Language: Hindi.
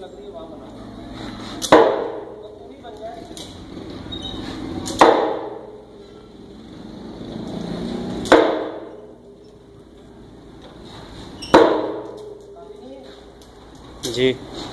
लग रही है वहाँ बना तो पूरी बन जाए। जी।